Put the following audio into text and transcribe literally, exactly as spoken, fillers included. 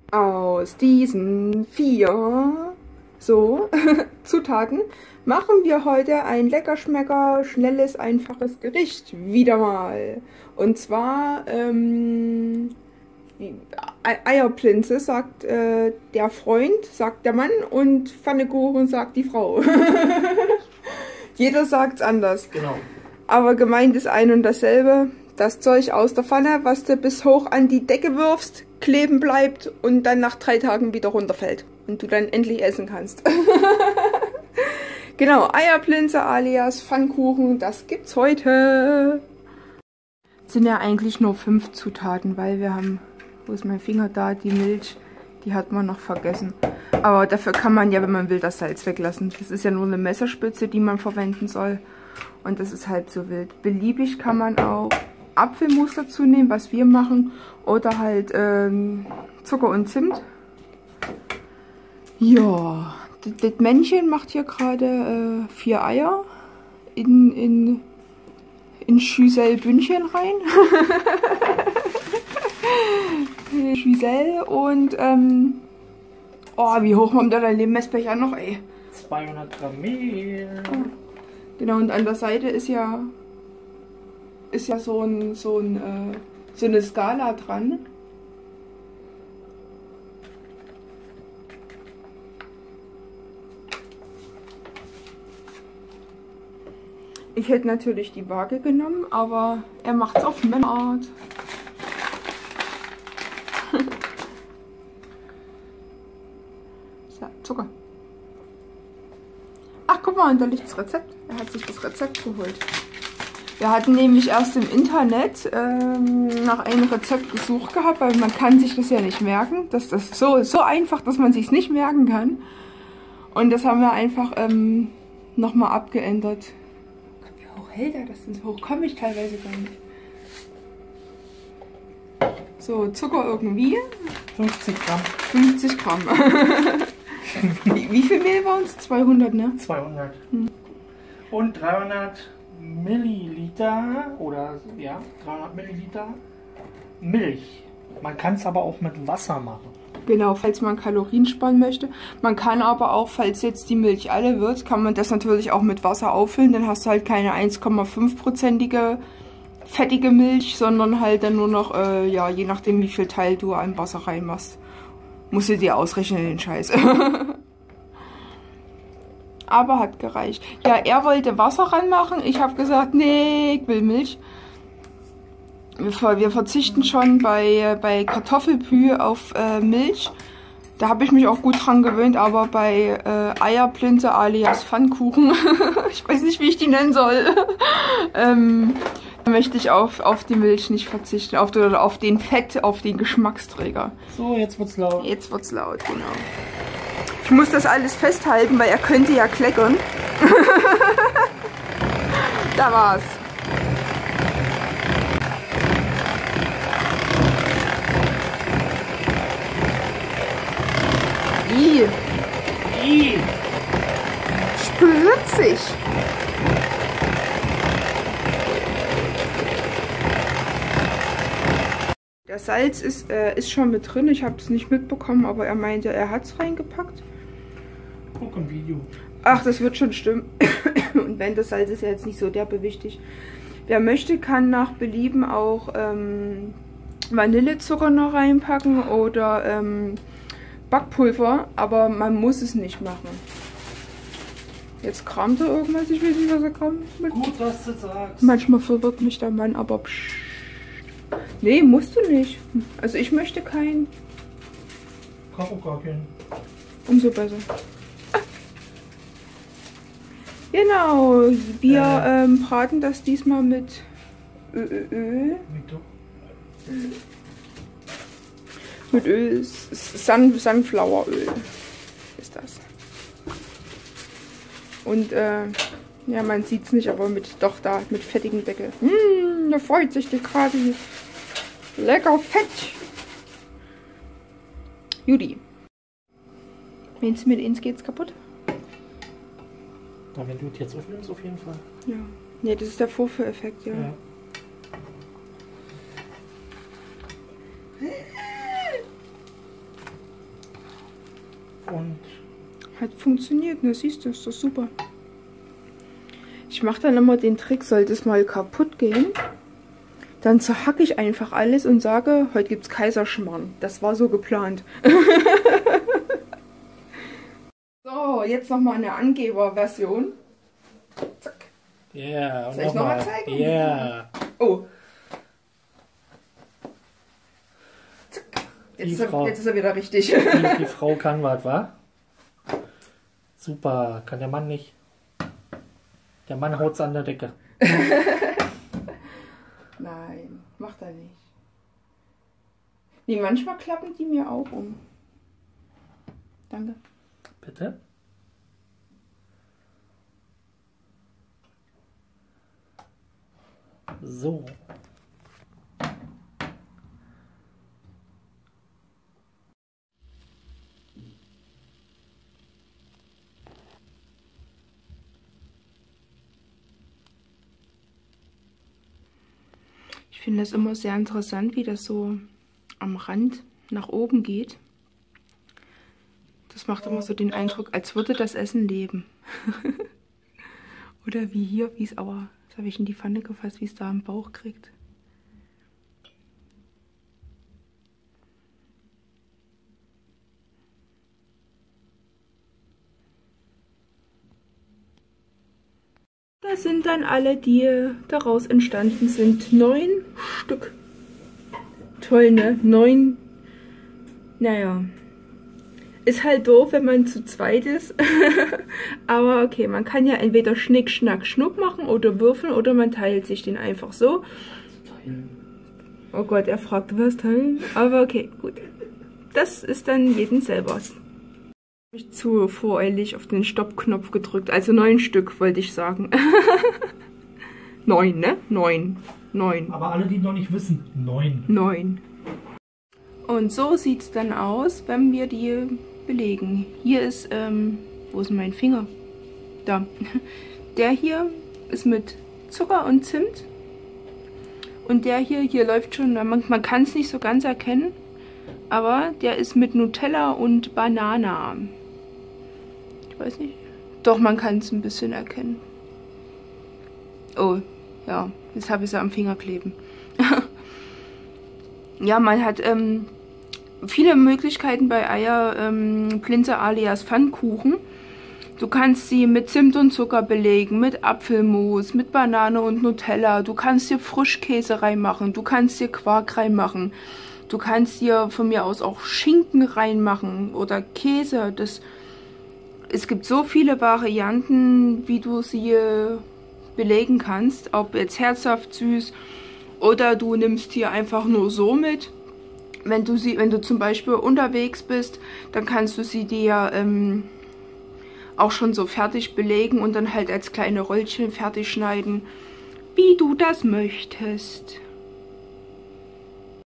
Aus diesen vier so Zutaten machen wir heute ein leckerschmecker, schnelles, einfaches Gericht. Wieder mal. Und zwar ähm, Eierplinze, sagt äh, der Freund, sagt der Mann, und Pfannekuchen sagt die Frau. Jeder sagt's anders. Genau. Aber gemeint ist ein und dasselbe. Das Zeug aus der Pfanne, was du bis hoch an die Decke wirfst, kleben bleibt und dann nach drei Tagen wieder runterfällt. Und du dann endlich essen kannst. Genau, Eierplinze alias Pfannkuchen, das gibt's heute. Sind ja eigentlich nur fünf Zutaten, weil wir haben, wo ist mein Finger da, die Milch, die hat man noch vergessen. Aber dafür kann man ja, wenn man will, das Salz weglassen. Das ist ja nur eine Messerspitze, die man verwenden soll. Und das ist halb so wild. Beliebig kann man auch Apfelmus dazu nehmen, was wir machen. Oder halt ähm, Zucker und Zimt. Ja, das, das Männchen macht hier gerade äh, vier Eier in, in, in Schüssel-Bündchen rein. Schüssel und ähm, oh, wie hoch kommt da dein Messbecher noch, ey? zweihundert Gramm Mehl. Oh. Genau, und an der Seite ist ja ist ja so ein so ein äh, so eine Skala dran. Ich hätte natürlich die Waage genommen, aber er macht es auf Männerart. So, Zucker. Ach, guck mal, und da liegt das Rezept. Er hat sich das Rezept geholt. Wir hatten nämlich erst im Internet ähm, nach einem Rezept gesucht gehabt, weil man kann sich das ja nicht merken. Das ist so, so einfach, dass man sich es nicht merken kann. Und das haben wir einfach ähm, nochmal abgeändert. Gott, wie hoch hält er das denn? So hoch komme ich teilweise gar nicht. So, Zucker irgendwie. fünfzig Gramm. fünfzig Gramm. wie, wie viel Mehl waren es? zweihundert, ne? zweihundert. Hm. Und dreihundert Milliliter oder ja, dreihundert Milliliter Milch. Man kann es aber auch mit Wasser machen. Genau, falls man Kalorien sparen möchte. Man kann aber auch, falls jetzt die Milch alle wird, kann man das natürlich auch mit Wasser auffüllen. Dann hast du halt keine eins Komma fünf prozentige fettige Milch, sondern halt dann nur noch, äh, ja, je nachdem wie viel Teil du an Wasser reinmachst. Musst du dir ausrechnen, den Scheiß. Aber hat gereicht. Ja, er wollte Wasser ranmachen. Ich habe gesagt, nee, ich will Milch. Wir, wir verzichten schon bei, bei Kartoffelpü auf äh, Milch. Da habe ich mich auch gut dran gewöhnt, aber bei äh, Eierplinze alias Pfannkuchen, ich weiß nicht, wie ich die nennen soll, ähm, möchte ich auf, auf die Milch nicht verzichten. Auf, oder auf den Fett, auf den Geschmacksträger. So, jetzt wird's laut. Jetzt wird's laut, genau. Ich muss das alles festhalten, weil er könnte ja kleckern. Da war's. I. I. Spritzig. Das Salz ist, äh, ist schon mit drin. Ich habe es nicht mitbekommen, aber er meinte, er hat es reingepackt. Guck im Video. Ach, das wird schon stimmen. Und wenn, das Salz ist ja jetzt nicht so derbe wichtig. Wer möchte, kann nach Belieben auch ähm, Vanillezucker noch reinpacken oder ähm, Backpulver, aber man muss es nicht machen. Jetzt kramt er irgendwas, ich weiß nicht, was er kramt. Gut, dass du sagst. Manchmal verwirrt mich der Mann, aber psch. Nee, musst du nicht. Also ich möchte keinen. Brauch auch gar keinen. Umso besser. Genau, wir äh. ähm, braten das diesmal mit Öl. Öl. Mit Öl, Sun, Sunfloweröl ist das. Und äh, ja, man sieht es nicht, aber mit doch da mit fettigen Deckel. Mmh, da freut sich die gerade. Lecker fett. Judy. Meinst du, mit uns geht's kaputt? Na, wenn du es jetzt öffnest, auf jeden Fall. Ja. Ne, das ist der Vorführeffekt, ja. ja. und... Hat funktioniert, ne? Siehst du, ist doch super. Ich mache dann immer den Trick, sollte es mal kaputt gehen, dann zerhacke ich einfach alles und sage, heute gibt es Kaiserschmarrn. Das war so geplant. So, jetzt nochmal eine Angeberversion. Zack. Ja, yeah, soll ich nochmal noch zeigen? Ja. Yeah. Oh. Zack. Jetzt, ist er, jetzt ist er wieder richtig. Die, die Frau kann was, wa? Super, kann der Mann nicht. Der Mann haut's an der Decke. Nein, macht er nicht. Nee, manchmal klappen die mir auch um. Danke. Bitte? So. Ich finde das immer sehr interessant, wie das so am Rand nach oben geht. Das macht immer so den Eindruck, als würde das Essen leben. Oder wie hier, wie es, aber das habe ich in die Pfanne gefasst, wie es da im Bauch kriegt. Das sind dann alle, die daraus entstanden sind. Neun Stück. Toll, ne? Neun. Naja. Ist halt doof, wenn man zu zweit ist. Aber okay, man kann ja entweder Schnick, Schnack, Schnuck machen oder würfeln oder man teilt sich den einfach so. Oh Gott, er fragt, was teilen? Aber okay, gut. Das ist dann jedem selber. Habe ich zu voreilig auf den Stoppknopf gedrückt. Also neun Stück, wollte ich sagen. Neun, ne? Neun. Neun. Aber alle, die noch nicht wissen, neun. Neun. Und so sieht es dann aus, wenn wir die belegen. Hier ist, ähm, wo ist mein Finger? Da. Der hier ist mit Zucker und Zimt. Und der hier, hier läuft schon, man, man kann es nicht so ganz erkennen, aber der ist mit Nutella und Banana. Ich weiß nicht. Doch, man kann es ein bisschen erkennen. Oh, ja, jetzt habe ich es am Finger kleben. Ja, man hat ähm, viele Möglichkeiten bei Eierplinze ähm, alias Pfannkuchen. Du kannst sie mit Zimt und Zucker belegen, mit Apfelmus, mit Banane und Nutella. Du kannst dir Frischkäse reinmachen, du kannst dir Quark reinmachen. Du kannst dir von mir aus auch Schinken reinmachen oder Käse. Das, es gibt so viele Varianten, wie du sie belegen kannst. Ob jetzt herzhaft, süß oder du nimmst hier einfach nur so mit. Wenn du sie, wenn du zum Beispiel unterwegs bist, dann kannst du sie dir ähm, auch schon so fertig belegen und dann halt als kleine Röllchen fertig schneiden, wie du das möchtest.